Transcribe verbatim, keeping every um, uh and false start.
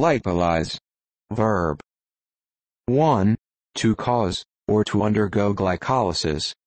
Glycolyze. Verb. one. To cause, or to undergo glycolysis.